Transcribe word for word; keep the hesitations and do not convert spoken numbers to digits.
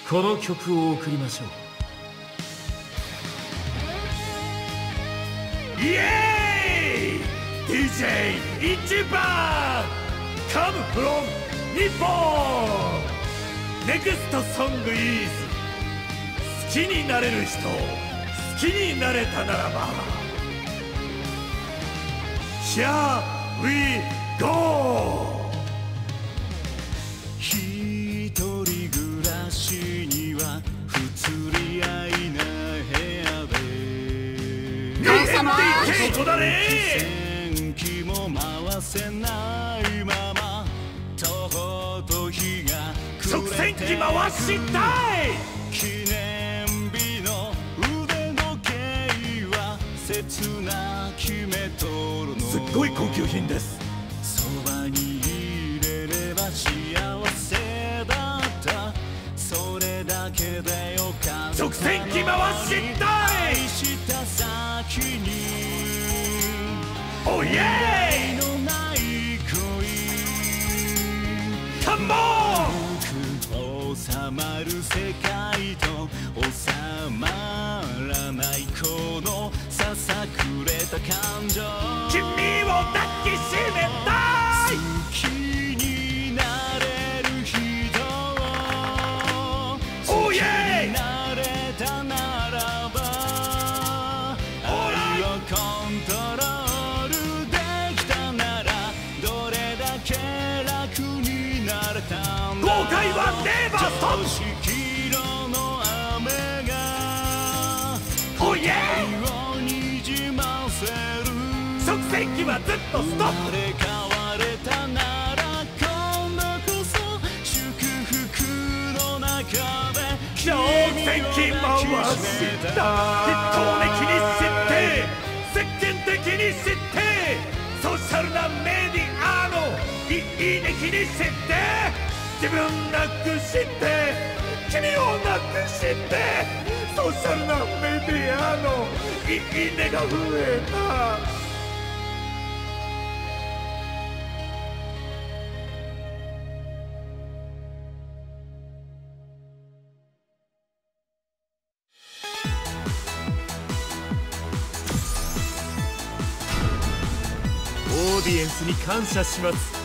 この曲を送りましょう。イエーイ ディージェー 一番 Come from 日本 Next song is 好きになれる人、好きになれたならば Here we go。一人暮らしには不釣り合いな部屋で何様ここだね。電気も回せないままとほと日が直線機回したい。記念日の腕時計は切な決めとるの。すっごい高級品です。そばにいれれば幸せだった。それだけでよかった。直線機回したい。愛した先におイエーイのない恋。カモン収まる世界と収まらないこのささくれた感情。君を抱きしめたい。好きになれる人を好きになれたならば愛をコントロールできたならどれだけ楽になれたんだ。後悔はネバーストップ。色の雨が恋をにじませる。直線機はずっとストップ。生まれ変われたなら今度こそ祝福の中で直線機回した一等目気にして世間的に知ってソーシャルなメディアのいいね気にして自分なくして君をなくしてソーシャルなメディアのいいねが増えた。オーディエンスに感謝します。